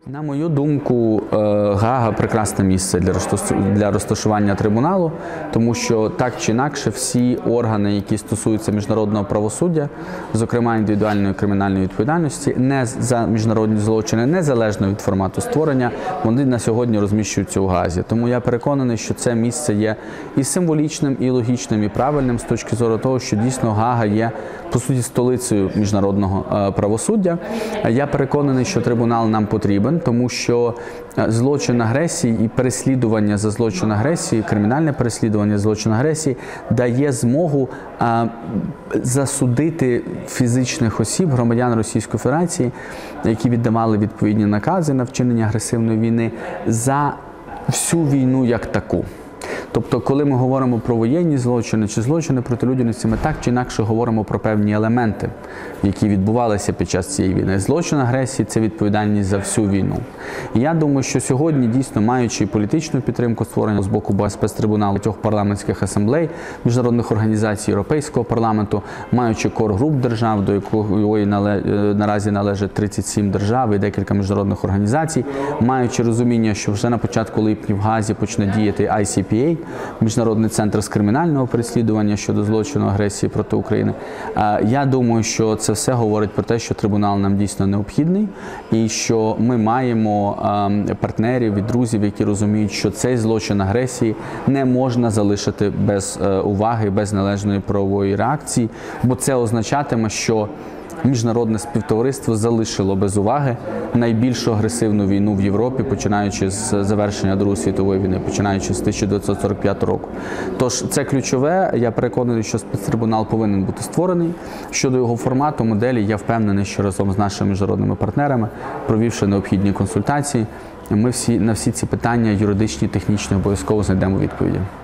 На мою думку, Гаага – прекрасне місце для розташування трибуналу, тому що так чи інакше всі органи, які стосуються міжнародного правосуддя, зокрема індивідуальної кримінальної відповідальності, не за міжнародні злочини, незалежно від формату створення, вони на сьогодні розміщуються у Гаазі. Тому я переконаний, що це місце є і символічним, і логічним, і правильним з точки зору того, що дійсно Гаага є, по суті, столицею міжнародного правосуддя. Я переконаний, що трибунал нам потрібен, тому що злочин агресії і переслідування за злочин агресії, кримінальне переслідування за злочин агресії дає змогу засудити фізичних осіб, громадян Російської Федерації, які віддавали відповідні накази на вчинення агресивної війни, за всю війну як таку. Тобто, коли ми говоримо про воєнні злочини чи злочини проти людяності, ми так чи інакше говоримо про певні елементи, які відбувалися під час цієї війни. Злочин агресії – це відповідальність за всю війну. І я думаю, що сьогодні, дійсно, маючи політичну підтримку створення з боку спецтрибуналу, трьох парламентських асамблей, міжнародних організацій Європейського парламенту, маючи кор-груп держав, до якої наразі належить 37 держав і декілька міжнародних організацій, маючи розуміння, що вже на початку липня в Гаазі почне діяти ICPA, Міжнародний центр з кримінального переслідування щодо злочину агресії проти України. Я думаю, що це все говорить про те, що трибунал нам дійсно необхідний і що ми маємо партнерів і друзів, які розуміють, що цей злочин агресії не можна залишити без уваги, без належної правової реакції, бо це означатиме, що міжнародне співтовариство залишило без уваги найбільшу агресивну війну в Європі, починаючи з завершення Другої світової війни, починаючи з 1945 року. Тож це ключове, я переконаний, що спецтрибунал повинен бути створений. Щодо його формату, моделі, я впевнений, що разом з нашими міжнародними партнерами, провівши необхідні консультації, ми на всі ці питання юридичні, технічні обов'язково знайдемо відповіді.